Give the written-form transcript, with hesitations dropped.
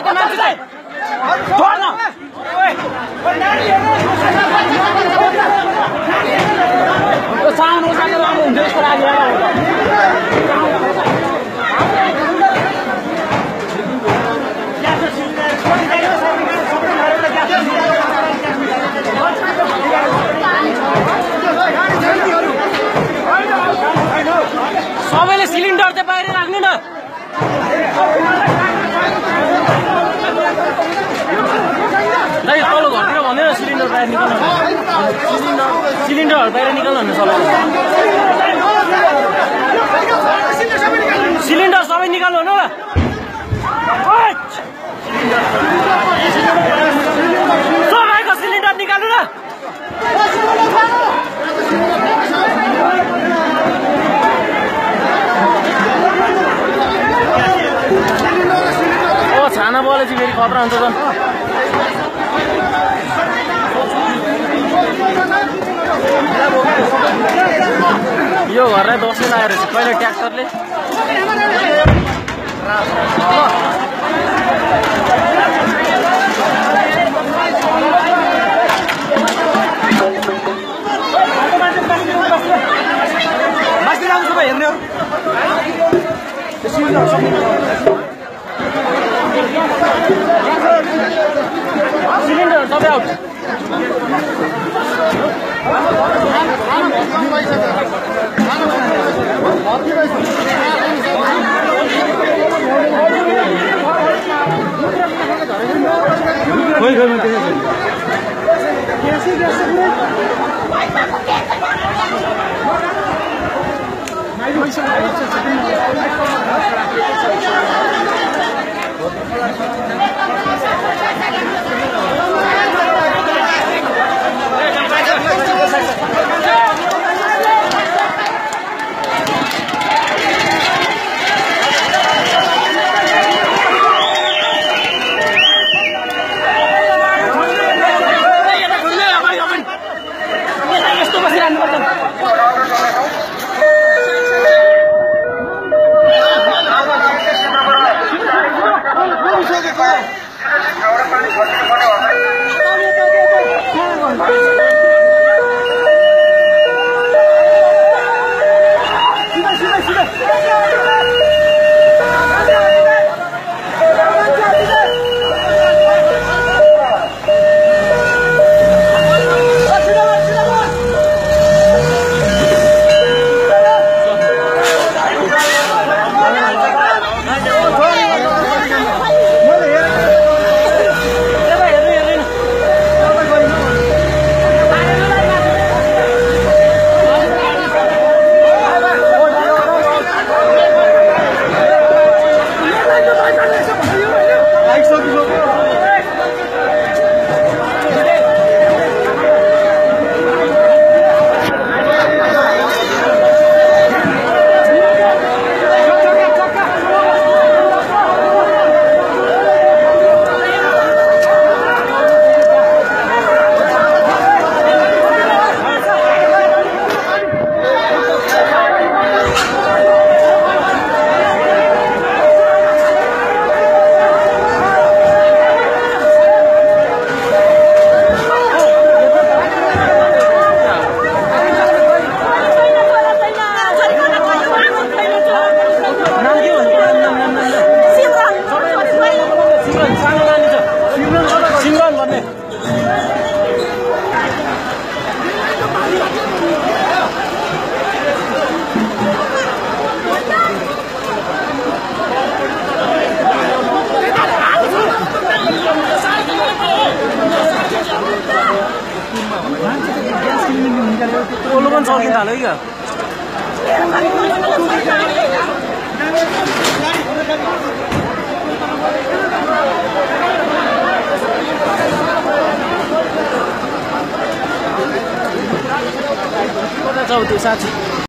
त्यो मान्छे चाहिँ छोड्न साउन्ड उठाएर राम्रो हुन्छ यसको लागि सबैले सिलिन्डर चाहिँ बाहिर राख्नु न तल घरतिर भन्दैन सिलिन्डर बाहिर निकाल्नु सिलिन्डरहरू बाहिर निकाल्नु भन्नु सबैले सिलिन्डर सबै निकाल्नु भन्नु ल सबैको सिलिन्डर निकाल्नु न ओ छाना बोले चाहिँ फेरि खतरा हुन्छ झन् यो घरलाई दसैँ लगाएर चाहिँ कहिले ट्र्याक्टरले माथि आउँछ हेर्ने सिलिन्डर सबै आउट खोइ खोइ Uluman sokin talo iya. Kita tahu tu saja.